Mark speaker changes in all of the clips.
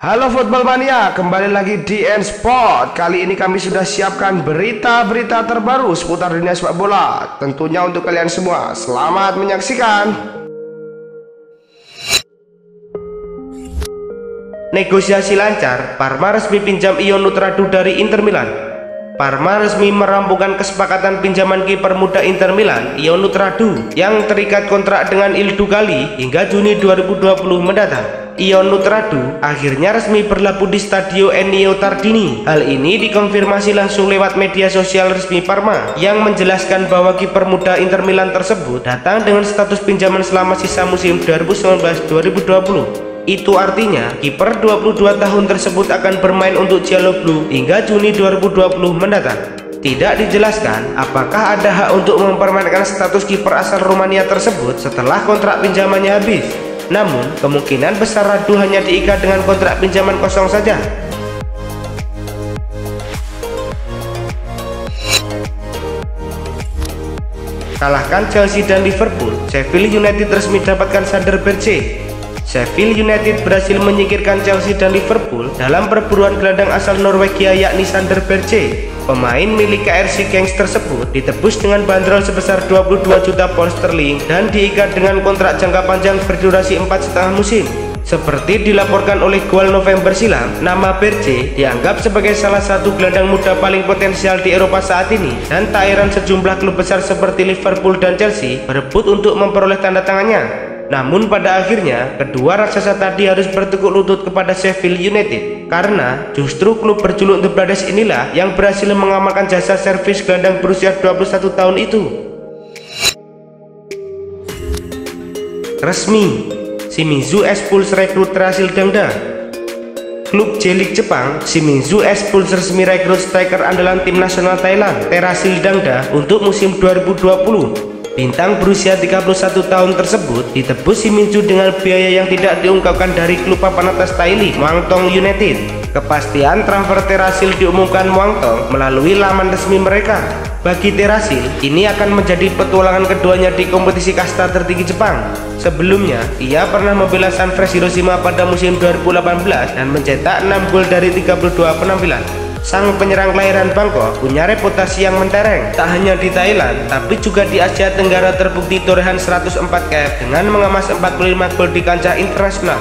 Speaker 1: Halo Football Mania, kembali lagi di N-Sport. Kali ini kami sudah siapkan berita-berita terbaru seputar dunia sepak bola. Tentunya untuk kalian semua, selamat menyaksikan. Negosiasi lancar, Parma resmi pinjam Ion Nutradu dari Inter Milan. Parma resmi merampungkan kesepakatan pinjaman kiper muda Inter Milan, Ion Nutradu, yang terikat kontrak dengan Il Ducati hingga Juni 2020 mendatang. Ion Nutradu akhirnya resmi berlabuh di Stadio Ennio Tardini. Hal ini dikonfirmasi langsung lewat media sosial resmi Parma, yang menjelaskan bahwa kiper muda Inter Milan tersebut datang dengan status pinjaman selama sisa musim 2019-2020. Itu artinya kiper 22 tahun tersebut akan bermain untuk Gialloblu hingga Juni 2020 mendatang. Tidak dijelaskan apakah ada hak untuk mempermainkan status kiper asal Rumania tersebut setelah kontrak pinjamannya habis. Namun, kemungkinan besar Radu hanya diikat dengan kontrak pinjaman kosong saja. Kalahkan Chelsea dan Liverpool, Sheffield United resmi dapatkan Sander Berge. Sheffield United berhasil menyingkirkan Chelsea dan Liverpool dalam perburuan gelandang asal Norwegia yakni Sander Berge. Pemain milik KRC Genk tersebut ditebus dengan bandrol sebesar 22 juta pound sterling dan diikat dengan kontrak jangka panjang berdurasi 4,5 musim. Seperti dilaporkan oleh Goal November silam, nama Berge dianggap sebagai salah satu gelandang muda paling potensial di Eropa saat ini, dan tak heran sejumlah klub besar seperti Liverpool dan Chelsea berebut untuk memperoleh tanda tangannya. Namun pada akhirnya, kedua raksasa tadi harus bertekuk lutut kepada Sheffield United, karena justru klub berjuluk The Brothers inilah yang berhasil mengamalkan jasa servis gelandang berusia 21 tahun itu. Resmi, Shimizu S-Pulse rekrut Terasil Dangda. Klub J-League Jepang, Shimizu S-Pulse resmi rekrut striker andalan tim nasional Thailand, Terasil Dangda, untuk musim 2020. Bintang berusia 31 tahun tersebut ditebus Shimizu dengan biaya yang tidak diungkapkan dari klub papan atas Thailand, Muangthong United. Kepastian transfer Terasil diumumkan Muangthong melalui laman resmi mereka. Bagi Terasil, ini akan menjadi petualangan keduanya di kompetisi kasta tertinggi Jepang. Sebelumnya, ia pernah membela Sunfresh Hiroshima pada musim 2018 dan mencetak 6 gol dari 32 penampilan. Sang penyerang kelahiran Bangkok punya reputasi yang mentereng, tak hanya di Thailand, tapi juga di Asia Tenggara. Terbukti torehan 104 cap dengan mengemas 45 gol di kancah internasional.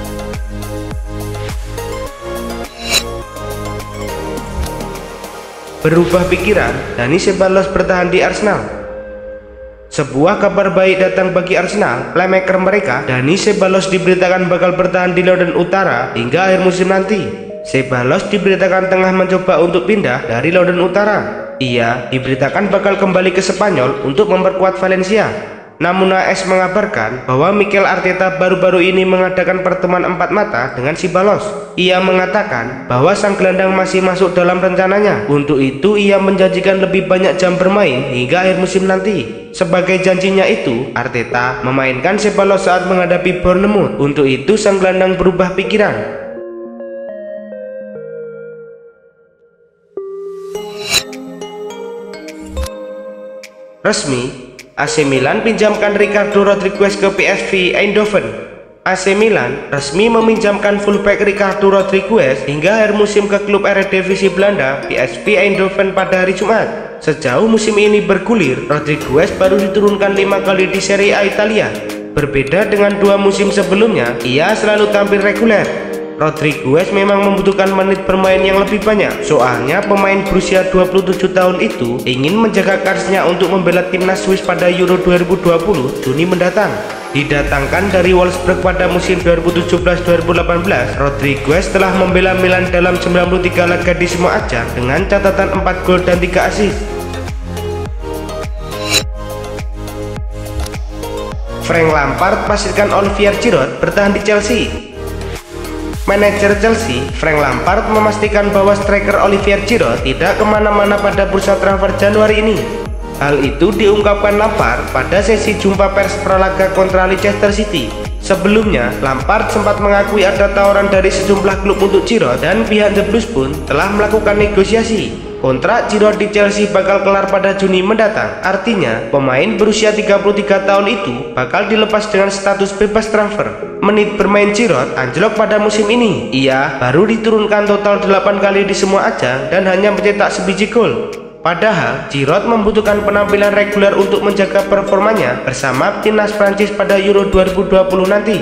Speaker 1: Berubah pikiran, Dani Ceballos bertahan di Arsenal. Sebuah kabar baik datang bagi Arsenal. Playmaker mereka, Dani Ceballos, diberitakan bakal bertahan di London Utara hingga akhir musim nanti. Ceballos diberitakan tengah mencoba untuk pindah dari London Utara. Ia diberitakan bakal kembali ke Spanyol untuk memperkuat Valencia. Namun AS mengabarkan bahwa Mikel Arteta baru-baru ini mengadakan pertemuan empat mata dengan Ceballos. Ia mengatakan bahwa sang gelandang masih masuk dalam rencananya. Untuk itu ia menjanjikan lebih banyak jam bermain hingga akhir musim nanti. Sebagai janjinya itu, Arteta memainkan Ceballos saat menghadapi Bournemouth. Untuk itu sang gelandang berubah pikiran. Resmi, AC Milan pinjamkan Ricardo Rodriguez ke PSV Eindhoven. AC Milan resmi meminjamkan fullback Ricardo Rodriguez hingga akhir musim ke klub Eredivisie Belanda PSV Eindhoven pada hari Jumat. Sejauh musim ini bergulir, Rodriguez baru diturunkan 5 kali di Serie A Italia. Berbeda dengan 2 musim sebelumnya, ia selalu tampil reguler. Rodriguez memang membutuhkan menit bermain yang lebih banyak, soalnya pemain berusia 27 tahun itu ingin menjaga karsnya untuk membela timnas Swiss pada Euro 2020 Juni mendatang. Didatangkan dari Wolfsburg pada musim 2017-2018, Rodriguez telah membela Milan dalam 93 laga di semua ajang dengan catatan 4 gol dan 3 assist. Frank Lampard pastikan Olivier Giroud bertahan di Chelsea. Manajer Chelsea, Frank Lampard, memastikan bahwa striker Olivier Giroud tidak kemana-mana pada bursa transfer Januari ini. Hal itu diungkapkan Lampard pada sesi jumpa pers pralaga kontra Leicester City. Sebelumnya, Lampard sempat mengakui ada tawaran dari sejumlah klub untuk Giroud dan pihak The Blues pun telah melakukan negosiasi. Kontrak Giroud di Chelsea bakal kelar pada Juni mendatang. Artinya, pemain berusia 33 tahun itu bakal dilepas dengan status bebas transfer. Menit bermain Giroud anjlok pada musim ini. Ia baru diturunkan total 8 kali di semua ajang dan hanya mencetak sebiji gol. Padahal, Giroud membutuhkan penampilan reguler untuk menjaga performanya bersama timnas Prancis pada Euro 2020 nanti.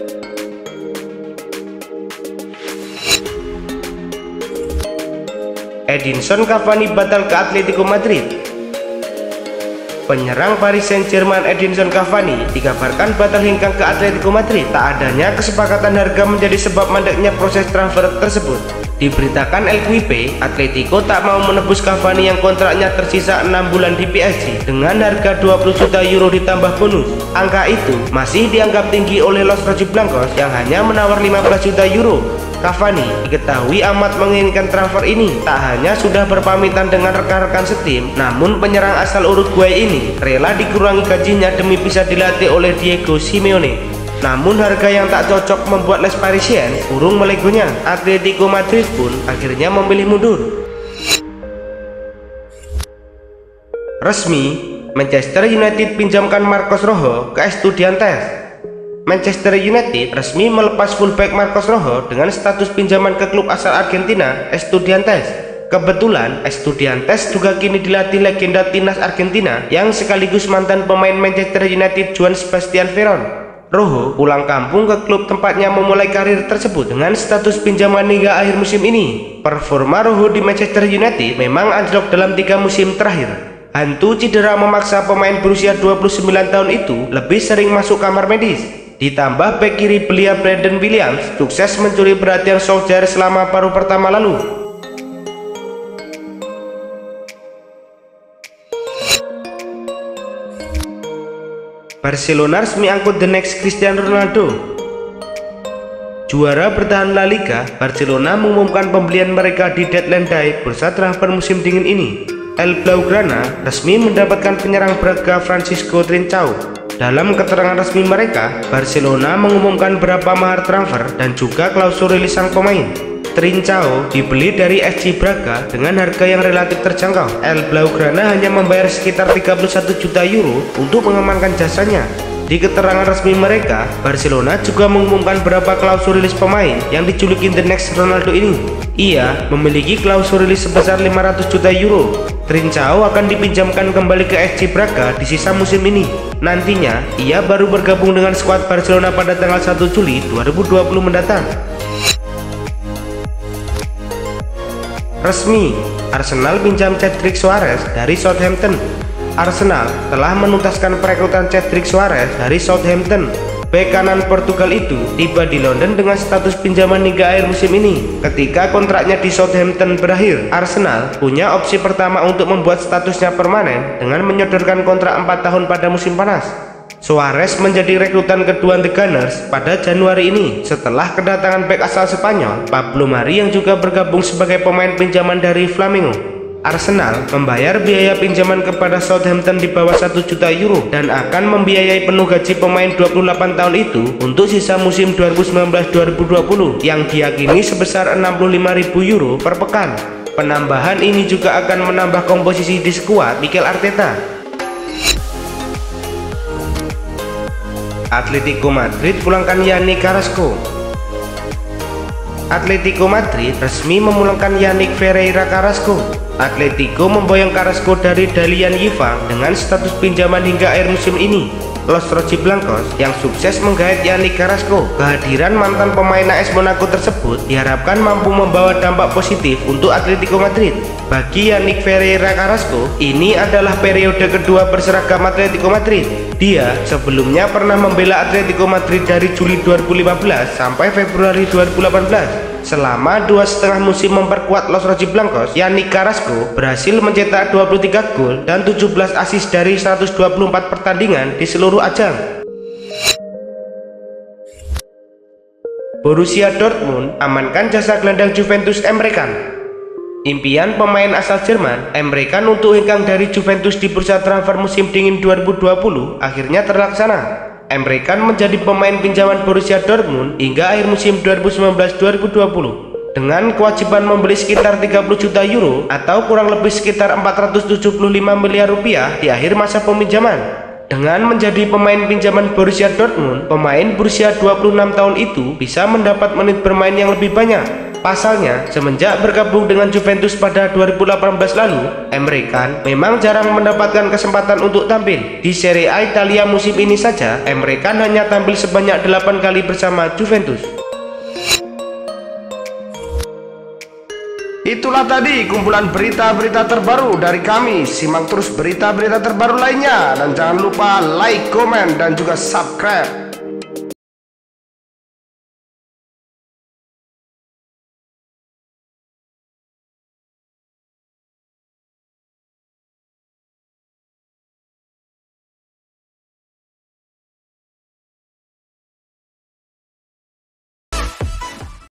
Speaker 1: Edinson Cavani batal ke Atletico Madrid. Penyerang Paris Saint-Germain Edinson Cavani dikabarkan batal hengkang ke Atletico Madrid. Tak adanya kesepakatan harga menjadi sebab mandeknya proses transfer tersebut. Diberitakan El Quipe, Atletico tak mau menebus Cavani yang kontraknya tersisa 6 bulan di PSG dengan harga 20 juta euro ditambah bonus. Angka itu masih dianggap tinggi oleh Los Rojiblancos yang hanya menawar 15 juta euro. Cavani diketahui amat menginginkan transfer ini. Tak hanya sudah berpamitan dengan rekan-rekan setim, namun penyerang asal Uruguay ini rela dikurangi gajinya demi bisa dilatih oleh Diego Simeone. Namun harga yang tak cocok membuat Les Parisiens urung melegonya. Atletico Madrid pun akhirnya memilih mundur. Resmi, Manchester United pinjamkan Marcos Rojo ke Estudiantes. Manchester United resmi melepas fullback Marcos Rojo dengan status pinjaman ke klub asal Argentina, Estudiantes. Kebetulan, Estudiantes juga kini dilatih legenda timnas Argentina yang sekaligus mantan pemain Manchester United Juan Sebastian Veron. Rojo pulang kampung ke klub tempatnya memulai karir tersebut dengan status pinjaman hingga akhir musim ini. Performa Rojo di Manchester United memang anjlok dalam 3 musim terakhir. Hantu cedera memaksa pemain berusia 29 tahun itu lebih sering masuk kamar medis. Ditambah bek kiri belia Brandon Williams sukses mencuri perhatian Solskjaer selama paruh pertama lalu. Barcelona resmi angkut the next Cristiano Ronaldo. Juara bertahan La Liga, Barcelona mengumumkan pembelian mereka di deadline day bursa transfer musim dingin ini. El Blaugrana resmi mendapatkan penyerang Braga Francisco Trincao. Dalam keterangan resmi mereka, Barcelona mengumumkan berapa mahar transfer dan juga klausul rilis sang pemain. Trincao dibeli dari FC Braga dengan harga yang relatif terjangkau. El Blaugrana hanya membayar sekitar 31 juta euro untuk mengamankan jasanya. Di keterangan resmi mereka, Barcelona juga mengumumkan berapa klausul rilis pemain yang dijuluki the next Ronaldo ini. Ia memiliki klausul rilis sebesar 500 juta euro. Trincao akan dipinjamkan kembali ke FC Braga di sisa musim ini. Nantinya, ia baru bergabung dengan skuad Barcelona pada tanggal 1 Juli 2020 mendatang. Resmi, Arsenal pinjam Cedric Soares dari Southampton. Arsenal telah menuntaskan perekrutan Cedric Soares dari Southampton. Bek kanan Portugal itu tiba di London dengan status pinjaman hingga akhir musim ini. Ketika kontraknya di Southampton berakhir, Arsenal punya opsi pertama untuk membuat statusnya permanen dengan menyodorkan kontrak 4 tahun pada musim panas. Soares menjadi rekrutan kedua The Gunners pada Januari ini setelah kedatangan bek asal Spanyol Pablo Mari yang juga bergabung sebagai pemain pinjaman dari Flamengo. Arsenal membayar biaya pinjaman kepada Southampton di bawah 1 juta euro dan akan membiayai penuh gaji pemain 28 tahun itu untuk sisa musim 2019-2020 yang diyakini sebesar 65.000 euro per pekan. Penambahan ini juga akan menambah komposisi di skuad Mikel Arteta. Atletico Madrid pulangkan Yannick Carrasco. Atletico Madrid resmi memulangkan Yannick Ferreira Carrasco. Atletico memboyong Carrasco dari Dalian Yifang dengan status pinjaman hingga akhir musim ini. Los Rojiblancos yang sukses menggait Yannick Carrasco. Kehadiran mantan pemain AS Monaco tersebut diharapkan mampu membawa dampak positif untuk Atletico Madrid. Bagi Yannick Ferreira Carrasco, ini adalah periode kedua berseragam Atletico Madrid. Dia sebelumnya pernah membela Atletico Madrid dari Juli 2015 sampai Februari 2018. Selama 2,5 musim memperkuat Los Rojiblancos, Yannick Carrasco berhasil mencetak 23 gol dan 17 assist dari 124 pertandingan di seluruh ajang. Borussia Dortmund amankan jasa gelandang Juventus Emre Can. Impian pemain asal Jerman Emre Can untuk hengkang dari Juventus di bursa transfer musim dingin 2020 akhirnya terlaksana. Emre Can menjadi pemain pinjaman Borussia Dortmund hingga akhir musim 2019-2020. dengan kewajiban membeli sekitar 30 juta euro atau kurang lebih sekitar 475 miliar rupiah di akhir masa peminjaman. Dengan menjadi pemain pinjaman Borussia Dortmund, pemain berusia 26 tahun itu bisa mendapat menit bermain yang lebih banyak. Pasalnya, semenjak bergabung dengan Juventus pada 2018 lalu, Emre Can memang jarang mendapatkan kesempatan untuk tampil. Di Serie A Italia musim ini saja, Emre Can hanya tampil sebanyak 8 kali bersama Juventus. Itulah tadi kumpulan berita-berita terbaru dari kami. Simak terus berita-berita terbaru lainnya dan jangan lupa like, komen, dan juga subscribe.